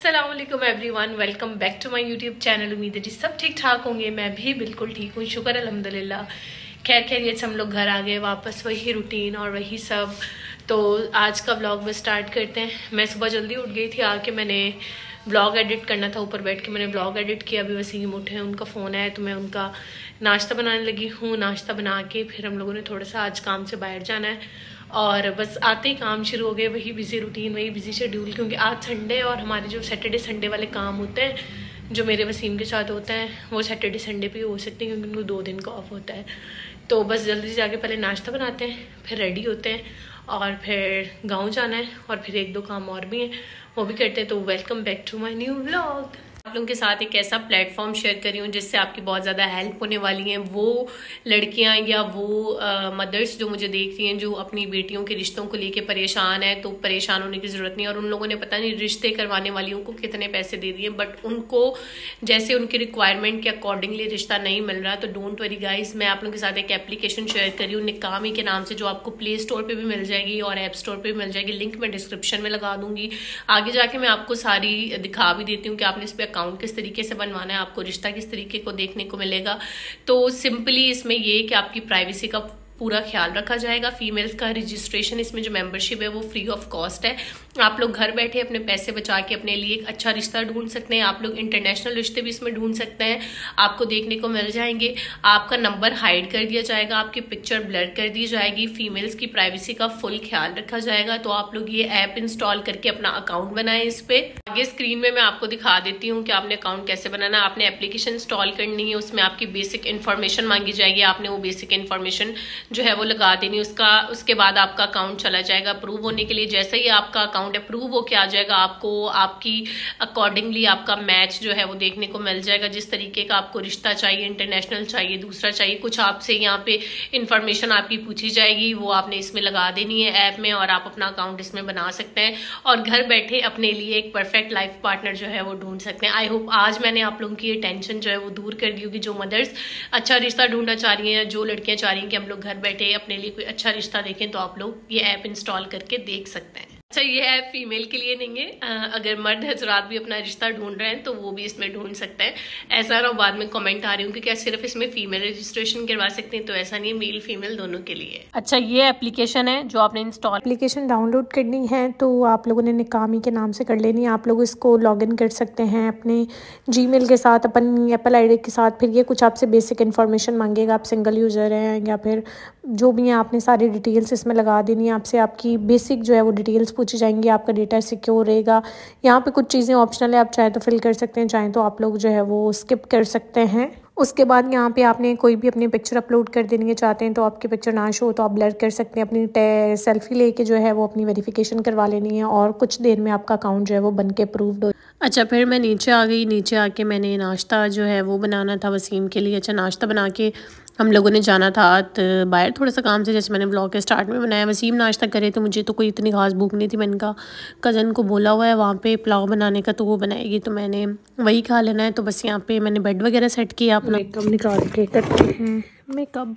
अस्सलामुअलैकुम everyone, welcome back to my YouTube channel. उम्मीद है जी सब ठीक ठाक होंगे। मैं भी बिल्कुल ठीक हूँ, शुक्र अल्हम्दुलिल्लाह। खैर खैरियत से हम लोग घर आ गए वापस, वही रूटीन और वही सब। तो आज का व्लॉग में स्टार्ट करते हैं। मैं सुबह जल्दी उठ गई थी, आके मैंने व्लॉग एडिट करना था, ऊपर बैठ के मैंने व्लॉग एडिट किया। अभी वसीम उठे हैं, उनका फ़ोन आया तो मैं उनका नाश्ता बनाने लगी हूँ। नाश्ता बना के फिर हम लोगों ने थोड़ा सा आज काम से बाहर जाना है और बस आते ही काम शुरू हो गए। वही बिजी रूटीन, वही बिजी शेड्यूल, क्योंकि आज संडे और हमारे जो सैटरडे संडे वाले काम होते हैं जो मेरे वसीम के साथ होते हैं वो सैटरडे संडे पे हो सकते हैं, क्योंकि उनको 2 दिन का ऑफ होता है। तो बस जल्दी से जाके पहले नाश्ता बनाते हैं, फिर रेडी होते हैं और फिर गाँव जाना है और फिर 1-2 काम और भी हैं, वो भी करते हैं। तो welcome back to my new vlog. आप लोगों के साथ एक ऐसा प्लेटफॉर्म शेयर करी हूँ जिससे आपकी बहुत ज़्यादा हेल्प होने वाली है। वो लड़कियां या वो मदर्स जो मुझे देख रही हैं, जो अपनी बेटियों के रिश्तों को लेके परेशान है, तो परेशान होने की ज़रूरत नहीं। और उन लोगों ने पता नहीं रिश्ते करवाने वालियों को कितने पैसे दे दिए, बट उनको जैसे उनकी रिक्वायरमेंट के अकॉर्डिंगली रिश्ता नहीं मिल रहा। तो डोंट वरी गाइस, मैं आप लोगों के साथ एक एप्लीकेशन शेयर करी हूँ निकामी के नाम से, जो आपको प्ले स्टोर पर भी मिल जाएगी और ऐप स्टोर पर भी मिल जाएगी। लिंक मैं डिस्क्रिप्शन में लगा दूंगी। आगे जाके मैं आपको सारी दिखा भी देती हूँ कि आपने इस पर अकाउंट किस तरीके से बनवाना है, आपको रिश्ता किस तरीके को देखने को मिलेगा। तो सिंपली इसमें ये कि आपकी प्राइवेसी का पूरा ख्याल रखा जाएगा। फीमेल्स का रजिस्ट्रेशन, इसमें जो मेंबरशिप है वो फ्री ऑफ कॉस्ट है। आप लोग घर बैठे अपने पैसे बचा के अपने लिए एक अच्छा रिश्ता ढूंढ सकते हैं। आप लोग इंटरनेशनल रिश्ते भी इसमें ढूंढ सकते हैं, आपको देखने को मिल जाएंगे। आपका नंबर हाइड कर दिया जाएगा, आपकी पिक्चर ब्लर कर दी जाएगी, फीमेल्स की प्राइवेसी का फुल ख्याल रखा जाएगा। तो आप लोग ये ऐप इंस्टॉल करके अपना अकाउंट बनाएं। इस पे आगे स्क्रीन में मैं आपको दिखा देती हूँ कि आपने अकाउंट कैसे बनाना है। आपने एप्लीकेशन इंस्टॉल करनी है, उसमें आपकी बेसिक इन्फॉर्मेशन मांगी जाएगी, आपने वो बेसिक इन्फॉर्मेशन जो है वो लगा देनी। उसके बाद आपका अकाउंट चला जाएगा अप्रूव होने के लिए। जैसे ही आपका अकाउंट अप्रूव होके आ जाएगा, आपको आपकी अकॉर्डिंगली आपका मैच जो है वो देखने को मिल जाएगा। जिस तरीके का आपको रिश्ता चाहिए, इंटरनेशनल चाहिए, दूसरा चाहिए, कुछ आपसे यहाँ पे इंफॉर्मेशन आपकी पूछी जाएगी, वो आपने इसमें लगा देनी है ऐप में, और आप अपना अकाउंट इसमें बना सकते हैं और घर बैठे अपने लिए एक परफेक्ट लाइफ पार्टनर जो है वो ढूंढ सकते हैं। आई होप आज मैंने आप लोगों की ये टेंशन जो है वो दूर कर दी होगी। जो मदर्स अच्छा रिश्ता ढूंढना चाह रही हैं, जो लड़कियां चाह रही हैं कि हम लोग घर बैठे अपने लिए कोई अच्छा रिश्ता देखें, तो आप लोग ये ऐप इंस्टॉल करके देख सकते हैं। अच्छा, ये ऐप फीमेल के लिए नहीं है, अगर मर्द हजरात भी अपना रिश्ता ढूंढ रहे हैं तो वो भी इसमें ढूंढ सकते हैं। ऐसा ना बाद में कमेंट आ रही हूँ कि क्या सिर्फ इसमें फीमेल रजिस्ट्रेशन करवा सकते हैं, तो ऐसा नहीं है, मेल फीमेल दोनों के लिए। अच्छा, ये एप्लीकेशन है जो आपने इंस्टॉल एप्लीकेशन डाउनलोड करनी है तो आप लोगों ने निकामी के नाम से कर लेनी है। आप लोग इसको लॉगिन कर सकते हैं अपने जीमेल के साथ, अपनी एप्पल आईडी के साथ। फिर ये कुछ आपसे बेसिक इन्फॉर्मेशन मांगेगा, आप सिंगल यूज़र हैं या फिर जो भी हैं, आपने सारी डिटेल्स इसमें लगा देनी है। आपसे आपकी बेसिक जो है वो डिटेल्स पूछी जाएंगी, आपका डेटा सिक्योर रहेगा। यहाँ पे कुछ चीज़ें ऑप्शनल है, आप चाहे तो फिल कर सकते हैं, चाहे तो आप लोग जो है वो स्किप कर सकते हैं। उसके बाद यहाँ पे आपने कोई भी अपनी पिक्चर अपलोड कर देनी है, चाहते हैं तो आपकी पिक्चर ना शो तो आप ब्लर कर सकते हैं। अपनी सेल्फी लेके जो है वो अपनी वेरिफिकेशन करवा लेनी है और कुछ देर में आपका अकाउंट जो है वो बन के अप्रूव्ड हो। अच्छा, फिर मैं नीचे आ गई। नीचे आके मैंने नाश्ता जो है वो बनाना था वसीम के लिए। अच्छा, नाश्ता बना के हम लोगों ने जाना था बाहर थोड़ा सा काम से, जैसे मैंने ब्लॉग के स्टार्ट में बनाया। वसीम नाश्ता करे तो मुझे तो कोई इतनी खास भूख नहीं थी। मैंने कहा कज़न को बोला हुआ है वहाँ पे पुलाव बनाने का, तो वो बनाएगी, तो मैंने वही खा लेना है। तो बस यहाँ पे मैंने बेड वगैरह सेट किया, अपना मेकअप निकाल के करते हैं मेकअप।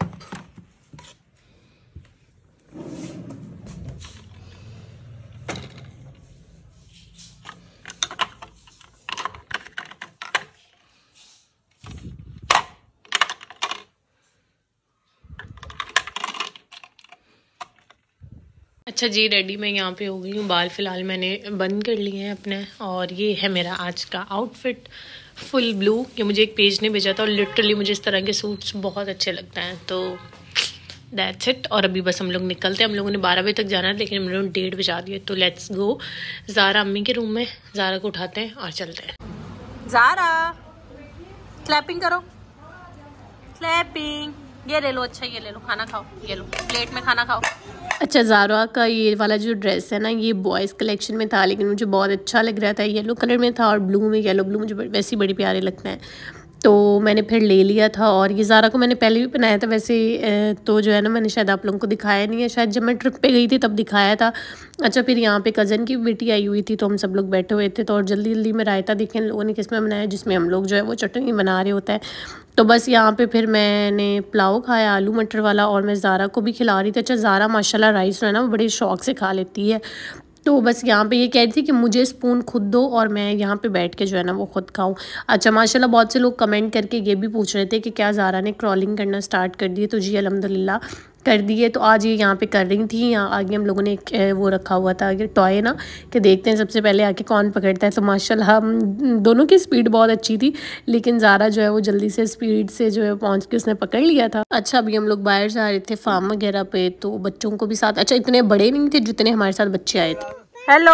अच्छा जी, रेडी मैं यहाँ पे हो गई हूँ। बाल फ़िलहाल मैंने बंद कर लिए हैं अपने, और ये है मेरा आज का आउटफिट, फुल ब्लू। ये मुझे एक पेज ने भेजा था और लिटरली मुझे इस तरह के सूट्स बहुत अच्छे लगते हैं, तो दैट्स इट। और अभी बस हम लोग निकलते हैं। हम लोगों ने 12 बजे तक जाना है, लेकिन हम लोगों ने 1:30 बजा दिए। तो लेट्स गो। ज़ारा अम्मी के रूम में, ज़ारा को उठाते हैं और चलते हैं। ज़ारा, क्लैपिंग करो, क्लैपिंग। ये ले लो, अच्छा ये ले लो, खाना खाओ, ये लो प्लेट में खाना खाओ। अच्छा, ज़ारा का ये वाला जो ड्रेस है ना, ये बॉयज़ कलेक्शन में था, लेकिन मुझे बहुत अच्छा लग रहा था। येलो कलर में था और ब्लू में, येलो ब्लू मुझे वैसे ही बड़े प्यारे लगते हैं, तो मैंने फिर ले लिया था। और ये ज़ारा को मैंने पहले भी पहनाया था वैसे, तो जो है ना मैंने शायद आप लोगों को दिखाया नहीं है, शायद जब मैं ट्रिप पे गई थी तब दिखाया था। अच्छा, फिर यहाँ पे कज़न की बेटी आई हुई थी, तो हम सब लोग बैठे हुए थे, तो और जल्दी जल्दी में रायता देखें लोगों ने किस में बनाया, जिसमें हम लोग जो है वो चटनी बना रहे होता है। तो बस यहाँ पे फिर मैंने पुलाव खाया आलू मटर वाला, और मैं ज़ारा को भी खिला रही थी। अच्छा, ज़ारा माशाल्लाह राइस जो है ना वो बड़े शौक से खा लेती है, तो बस यहाँ पे ये कह रही थी कि मुझे स्पून खुद दो और मैं यहाँ पे बैठ के जो है ना वो खुद खाऊं। अच्छा माशाल्लाह बहुत से लोग कमेंट करके ये भी पूछ रहे थे कि क्या ज़ारा ने क्रॉलिंग करना स्टार्ट कर दी। तो जी अल्हम्दुलिल्लाह कर दिए। तो आज ये यहाँ पे कर रही थी। यहाँ आगे हम लोगों ने एक वो रखा हुआ था आगे टॉय ना, कि देखते हैं सबसे पहले आके कौन पकड़ता है। तो माशाल्लाह हम दोनों की स्पीड बहुत अच्छी थी, लेकिन ज़ारा जो है वो जल्दी से स्पीड से जो है पहुँच के उसने पकड़ लिया था। अच्छा अभी हम लोग बाहर जा रहे थे फार्म वगैरह पे, तो बच्चों को भी साथ, अच्छा इतने बड़े नहीं थे जितने हमारे साथ बच्चे आए थे। Hello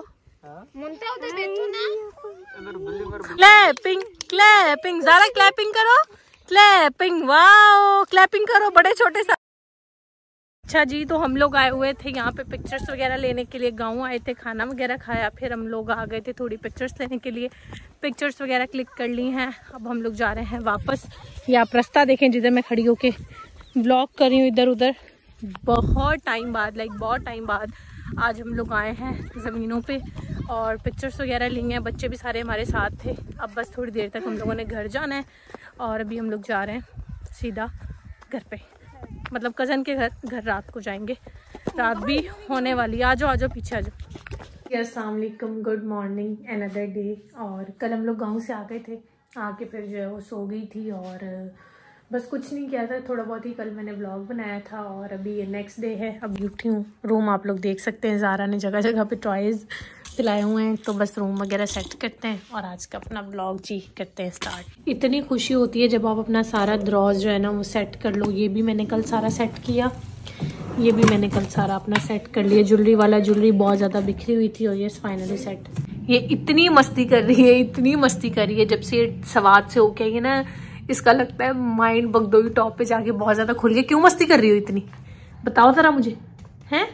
clapping clapping, Zara clapping करो, क्लैपिंग, वाओ क्लैपिंग करो बड़े छोटे सा। अच्छा जी, तो हम लोग आए हुए थे यहाँ पे पिक्चर्स वगैरह लेने के लिए। गाँव आए थे, खाना वगैरह खाया, फिर हम लोग आ गए थे थोड़ी पिक्चर्स लेने के लिए। पिक्चर्स वगैरह क्लिक कर ली हैं। अब हम लोग जा रहे हैं वापस। ये आप रास्ता देखें जिधर मैं खड़ी होके व्लॉग कर रही हूँ, इधर उधर। बहुत टाइम बाद, बहुत टाइम बाद आज हम लोग आए हैं ज़मीनों पे और पिक्चर्स वगैरह ली हैं। बच्चे भी सारे हमारे साथ थे। अब बस थोड़ी देर तक हम लोगों ने घर जाना है और अभी हम लोग जा रहे हैं सीधा घर पे, मतलब कज़न के घर रात को जाएंगे। रात भी होने वाली है। आ जाओ पीछे आ जाओ। अस्सलाम वालेकुम, गुड मॉर्निंग, अनदर डे। और कल हम लोग गांव से आ गए थे, आके फिर जो है वो सो गई थी और बस कुछ नहीं किया था। थोड़ा बहुत ही कल मैंने व्लॉग बनाया था और अभी ये नेक्स्ट डे है। अभी उठी हूँ। रूम आप लोग देख सकते हैं, ज़ारा ने जगह जगह पे टॉयज़ पिलाए हुए हैं। तो बस रूम वगैरह सेट करते हैं और आज का अपना व्लॉग जी करते हैं स्टार्ट। इतनी खुशी होती है जब आप अपना सारा दरोज जो है ना वो सेट कर लो। ये भी मैंने कल सारा सेट किया, ये भी मैंने कल सारा अपना सेट कर लिया। ज्वेलरी वाला ज्वेलरी बहुत ज़्यादा बिखरी हुई थी और ये फाइनली सेट। ये इतनी मस्ती कर रही है, इतनी मस्ती कर रही है जब से सवाद से होके आई है ना, इसका लगता है माइंड बगदोई टॉप पे जाके बहुत ज़्यादा खुल गया। क्यों मस्ती कर रही हो इतनी, बताओ ज़रा मुझे, हैं?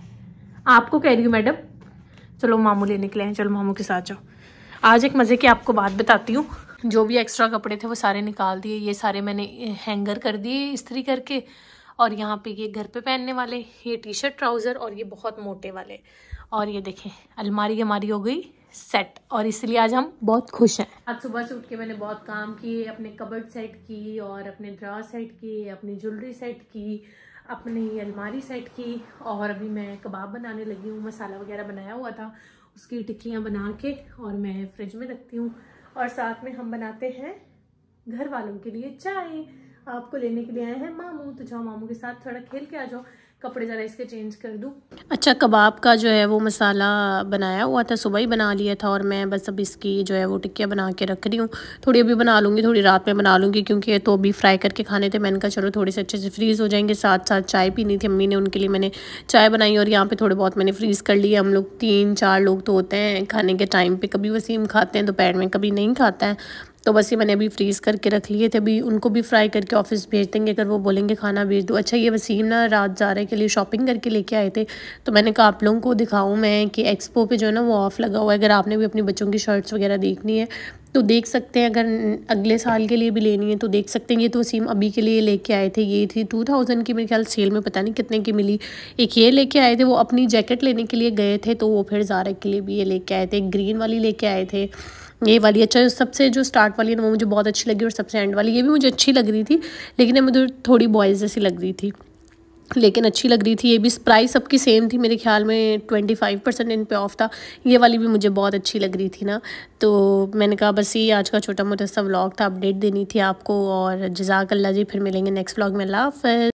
आपको कह रही हूँ मैडम। चलो मामू लेने के लिए हैं, चलो मामू के साथ जाओ। आज एक मज़े की आपको बात बताती हूँ। जो भी एक्स्ट्रा कपड़े थे वो सारे निकाल दिए। ये सारे मैंने हैंगर कर दिए इस्त्री करके। और यहाँ पे ये घर पे पहनने वाले, ये टी शर्ट ट्राउज़र और ये बहुत मोटे वाले। और ये देखें अलमारी हमारी हो गई सेट और इसलिए आज हम बहुत खुश हैं। आज सुबह से उठ के मैंने बहुत काम किए, अपने कबर्ड सेट की और अपने ड्रा सेट किए, अपनी ज्वेलरी सेट की, अपनी अलमारी सेट की। और अभी मैं कबाब बनाने लगी हूँ। मसाला वगैरह बनाया हुआ था, उसकी टिक्कियाँ बना के और मैं फ्रिज में रखती हूँ। और साथ में हम बनाते हैं घर वालों के लिए चाय। आपको लेने के लिए आए हैं मामू, तो जाओ मामू के साथ थोड़ा खेल के आ जाओ। कपड़े ज़रा इसके चेंज कर दूँ। अच्छा कबाब का जो है वो मसाला बनाया हुआ था, सुबह ही बना लिया था और मैं बस अब इसकी जो है वो टिक्कियाँ बना के रख रही हूँ। थोड़ी अभी बना लूँगी, थोड़ी रात में बना लूँगी क्योंकि ये तो अभी फ्राई करके खाने थे। मैंने कहा चलो थोड़े से अच्छे से फ्रीज़ हो जाएंगे। साथ साथ चाय पीनी थी अम्मी ने, उनके लिए मैंने चाय बनाई और यहाँ पर थोड़े बहुत मैंने फ्रीज़ कर लिए। हम लोग 3-4 लोग तो होते हैं खाने के टाइम पर, कभी वसीम खाते हैं दोपहर में, कभी नहीं खाता है। तो बस ये मैंने अभी फ्रीज़ करके रख लिए थे। अभी उनको भी फ्राई करके ऑफिस भेज देंगे अगर वो बोलेंगे खाना भेज दो। अच्छा ये वसीम ना रात ज़ारा के लिए शॉपिंग करके लेके आए थे, तो मैंने कहा आप लोगों को दिखाऊं मैं कि एक्सपो पे जो है ना वो ऑफ़ लगा हुआ है। अगर आपने भी अपनी बच्चों की शर्ट्स वगैरह देखनी है तो देख सकते हैं, अगर अगले साल के लिए भी लेनी है तो देख सकते हैं। ये तो वसीम अभी के लिए लेके आए थे। ये थी 2000 की, मेरे ख्याल सेल में पता नहीं कितने की मिली। एक ये लेके आए थे, वो अपनी जैकेट लेने के लिए गए थे तो वो फिर ज़ारा के लिए भी ये लेके आए थे। ग्रीन वाली लेके आए थे, ये वाली। अच्छा सबसे जो स्टार्ट वाली है ना वो मुझे बहुत अच्छी लगी और सबसे एंड वाली ये भी मुझे अच्छी लग रही थी, लेकिन ये मुझे थोड़ी बॉयज़ जैसी लग रही थी, लेकिन अच्छी लग रही थी। ये भी प्राइस सबकी सेम थी, मेरे ख्याल में 25% इन पे ऑफ था। ये वाली भी मुझे बहुत अच्छी लग रही थी ना। तो मैंने कहा बस ये आज का छोटा मोटा सा व्लॉग था, अपडेट देनी थी आपको। और जज़ाकल्लाह जी, फिर मिलेंगे नेक्स्ट व्लॉग में। अल्लाह हाफ़िज़।